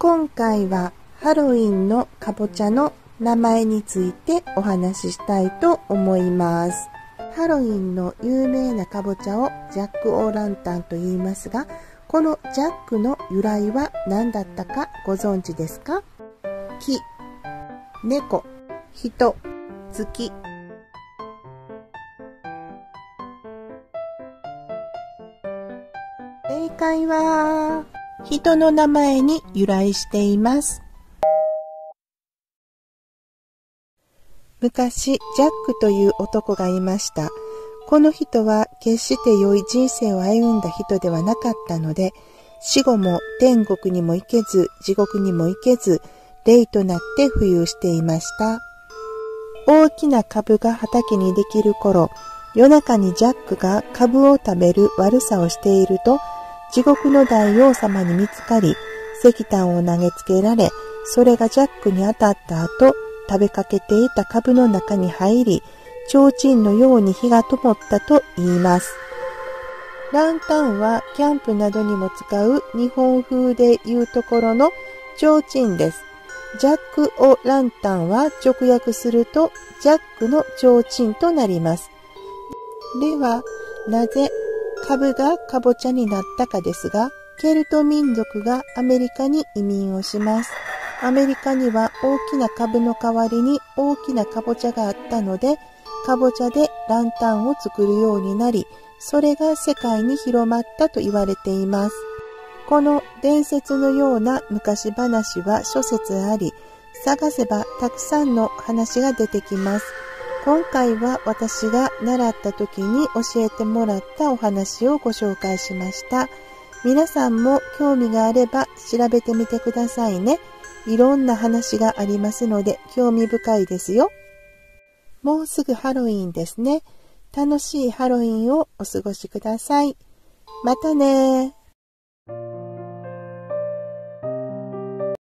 今回はハロウィンのかぼちゃの名前についてお話ししたいと思います。ハロウィンの有名なかぼちゃをジャック・オー・ランタンと言いますが、このジャックの由来は何だったかご存知ですか？木、猫、人、月。正解は人の名前に由来しています。昔、ジャックという男がいました。この人は決して良い人生を歩んだ人ではなかったので、死後も天国にも行けず、地獄にも行けず、霊となって浮遊していました。大きな株が畑にできる頃、夜中にジャックが株を食べる悪さをしていると、地獄の大王様に見つかり、石炭を投げつけられ、それがジャックに当たった後、食べかけていた株の中に入り、提灯のように火が灯ったと言います。ランタンはキャンプなどにも使う日本風でいうところの提灯です。ジャック・オ・ランタンは直訳するとジャックの提灯となります。では、なぜ株がかぼちゃになったかですが、ケルト民族がアメリカに移民をします。アメリカには大きな株の代わりに大きなかぼちゃがあったので、かぼちゃでランタンを作るようになり、それが世界に広まったと言われています。この伝説のような昔話は諸説あり、探せばたくさんの話が出てきます。今回は私が習った時に教えてもらったお話をご紹介しました。皆さんも興味があれば調べてみてくださいね。いろんな話がありますので興味深いですよ。もうすぐハロウィンですね。楽しいハロウィンをお過ごしください。またね。